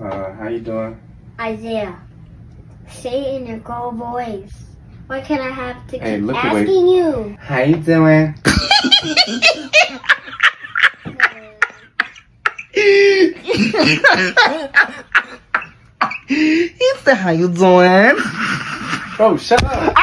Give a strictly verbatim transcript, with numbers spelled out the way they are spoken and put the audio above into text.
Uh, how you doing? Isaiah, say it in your girl voice. Why can't I have to Hey, keep look asking away. you? How you doing? He said, how you doing? Bro, shut up.